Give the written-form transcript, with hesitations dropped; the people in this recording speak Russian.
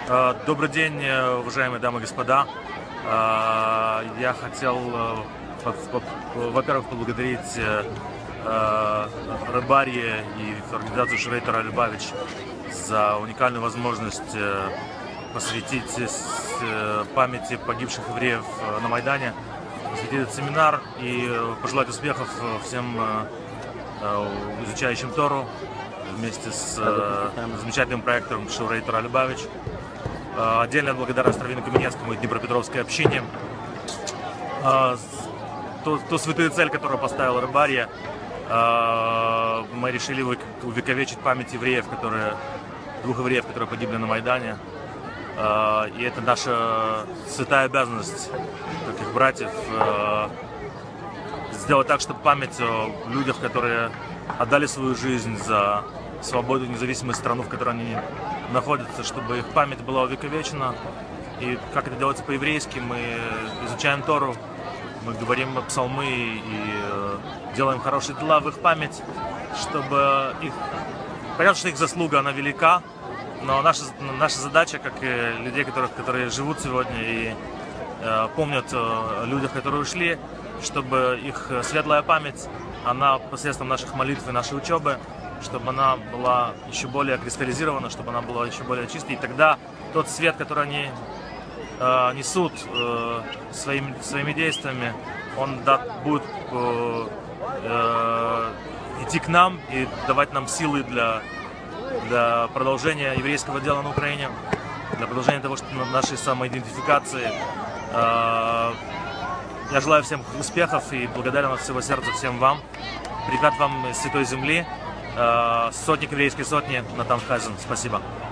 Добрый день, уважаемые дамы и господа. Я хотел, во-первых, поблагодарить Рыбарье и организацию Шрей Тора Любавич за уникальную возможность посвятить памяти погибших евреев на Майдане, посвятить этот семинар и пожелать успехов всем изучающим Тору вместе с замечательным проектом Шрей Тора Любавич. Отдельная благодарность Раввину Каменецкому и Днепропетровской общине. Ту святую цель, которую поставила Рыбарье, мы решили увековечить память евреев, двух евреев, которые погибли на Майдане. И это наша святая обязанность, как их братьев, сделать так, чтобы память о людях, которые отдали свою жизнь за свободу и независимость страну, в которой они находятся, чтобы их память была увековечена. И как это делается по-еврейски, мы изучаем Тору, мы говорим псалмы и делаем хорошие дела в их память, чтобы их... Понятно, что их заслуга, она велика, но наша задача, как и людей, которые живут сегодня и помнят о людях, которые ушли, чтобы их светлая память, она посредством наших молитв и нашей учебы, чтобы она была еще более кристаллизирована, чтобы она была еще более чистой. И тогда тот свет, который они несут своими действиями, он будет идти к нам и давать нам силы для продолжения еврейского дела на Украине, для продолжения того, что нашей самоидентификации. Я желаю всем успехов и благодарен от всего сердца всем вам. Привет вам из Святой Земли. Сотник еврейской сотни Натан Хазин. Спасибо.